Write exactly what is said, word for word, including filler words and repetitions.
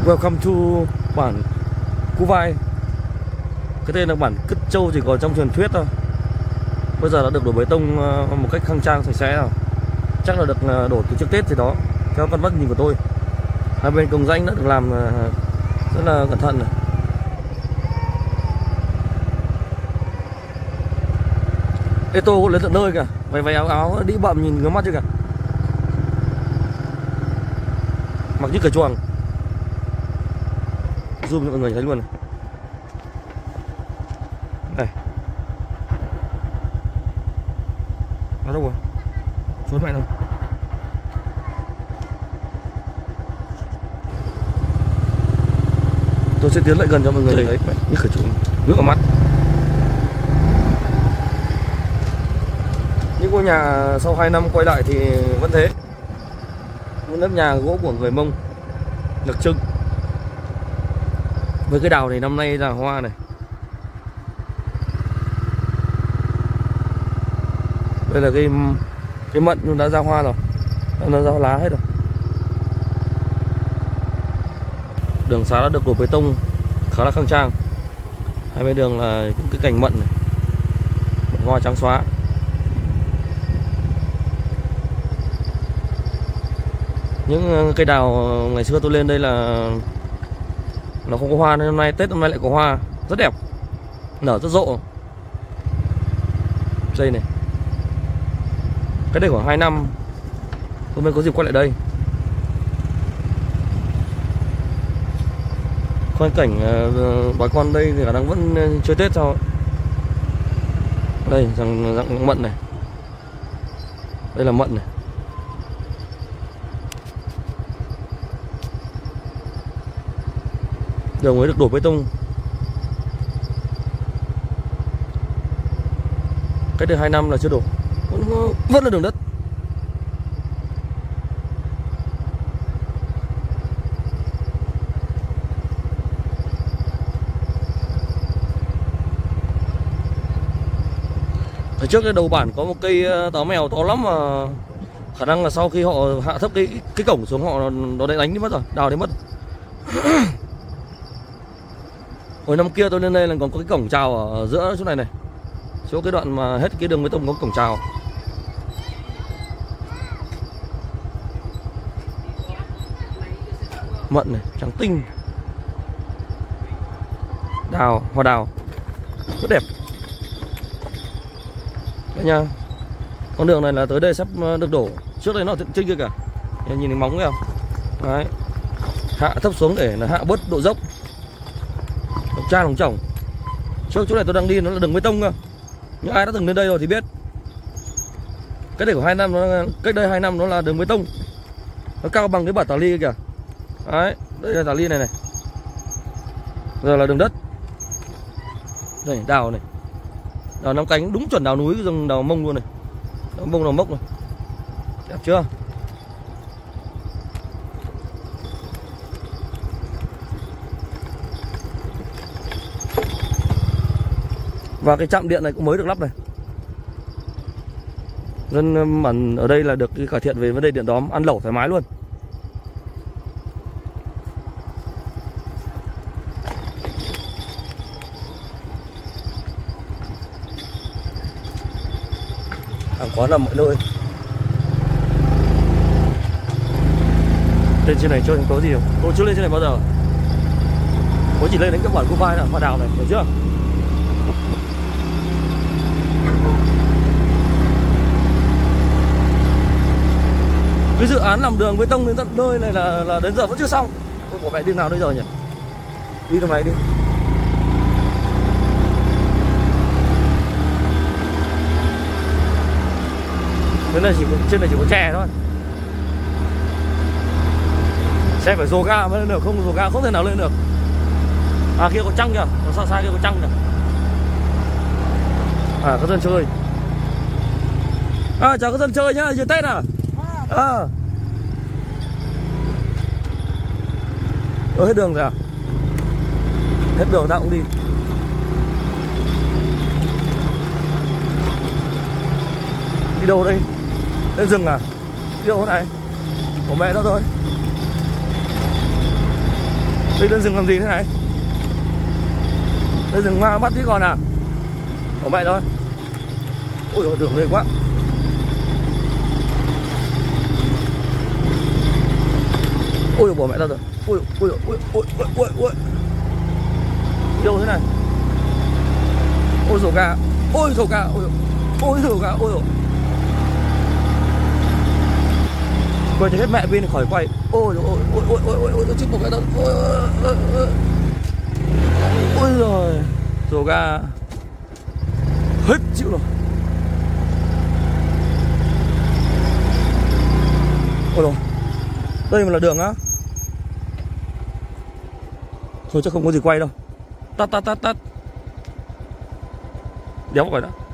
Welcome to bản Cú Vai. Cái tên là bản Cứt Trâu chỉ còn trong truyền thuyết thôi. Bây giờ đã được đổ bê tông một cách khang trang sạch sẽ rồi. Chắc là được đổ từ trước Tết gì đó, theo con mắt nhìn của tôi. Hai bên cống rãnh đã được làm rất là cẩn thận này. Ê, tô lấy tận nơi kìa, váy váy áo áo đi bậm nhìn ngứa mắt chưa kìa. Mặc như cởi chuồng. Zoom cho mọi người thấy luôn này. Đây. Nó đâu rồi? Xuống mẹ đâu? Tôi sẽ tiến lại gần cho mọi người thấy như cởi chuồng, nước vào mắt. Những ngôi nhà sau hai năm quay lại thì vẫn thế. Những nếp nhà gỗ của người Mông đặc trưng. Với cái đào này năm nay là hoa này. Đây là cái cái mận cũng đã ra hoa rồi, nó ra lá hết rồi. Đường xá đã được đổ bê tông khá là khang trang. Hai bên đường là những cái cành mận này, mận hoa trắng xóa. Những cây đào ngày xưa tôi lên đây là nó không có hoa, nên hôm nay Tết hôm nay lại có hoa, rất đẹp, nở rất rộ. Đây này, cái đây khoảng hai năm tôi mới có dịp quay lại đây. Khoan cảnh uh, bà con đây thì khả năng vẫn chơi Tết sao. Đây dạng, dạng mận này, đây là mận này. Đường mới được đổ bê tông cách đây hai năm là chưa đổ, vẫn, vẫn là đường đất. Ở trước cái đầu bản có một cây táo mèo to lắm, mà khả năng là sau khi họ hạ thấp cái cái cổng xuống họ nó đánh đi mất rồi, đào đi mất. Hồi năm kia tôi lên đây là còn có cái cổng chào ở giữa chỗ này này, chỗ cái đoạn mà hết cái đường bê tông có cổng chào. Mận này, trắng tinh, đào, hoa đào rất đẹp. Đấy nha, con đường này là tới đây sắp được đổ. Trước đây nó trên kia cả, nhìn thấy móng kìa. Đấy, hạ thấp xuống để là hạ bớt độ dốc. Đồng cha đồng chồng. Trước chỗ này tôi đang đi nó là đường bê tông cơ. Nhưng ai đã từng lên đây rồi thì biết. Cái đây của hai năm nó, cách đây hai năm nó là đường bê tông. Nó cao bằng cái bản tà ly kìa. Đấy, đây là tà ly này này. Giờ là đường đất. Đây, đào này. Đào năm cánh đúng chuẩn đào núi, rừng đào Mông luôn này. Đào Mông đào mốc này. Đẹp chưa? Và cái trạm điện này cũng mới được lắp này. Dân bản ở đây là được cải thiện về vấn đề điện đóm, ăn lẩu thoải mái luôn. Hàng quán là mọi nơi. Lên trên này chơi có gì không? Tôi chưa lên trên này bao giờ. Tôi chỉ lên đến cái bản Cú Vai là hoa đào này, hiểu chưa? Cái dự án làm đường bê tông đến tận nơi này là, là đến giờ vẫn chưa xong. Tôi có vẻ đi nào bây giờ nhỉ? Đi thằng này đi. Trên này chỉ có, trên này chỉ có chè thôi. Xe phải dồ ga mới lên được, không dồ ga không thể nào lên được. À kia có trăng kìa, nó xa xa kia có trăng kìa. À có dân chơi. À chào các dân chơi nhá, giờ Tết à? À. Ờ, hết đường rồi à? Hết đường ta cũng đi. Đi đâu đây? Lên rừng à? Đi đâu này? Của mẹ đó thôi. Đây lên rừng làm gì thế này? Lên rừng ma bắt tí còn à? Bỏ mẹ thôi. Ôi dồi, đường ghê quá. Ôi dồi, bỏ mẹ ra rồi. Ôi ôi ôi ôi ôi ôi ôi. Đâu thế này? Ôi dồi ga. Ôi dồi ga. Ôi ôi dồi ga. Ôi dồi. Quay cho hết mẹ pin khỏi quay. Ôi ôi ôi ôi ôi ôi ôi chết một cái đâu. Ôi ôi ôi. Ôi giời. Dồ ga hết chịu rồi. Ôi rồi. Đây mà là đường á. Thôi chắc không có gì quay đâu. Tắt tắt tắt tắt. Đéo phải đó.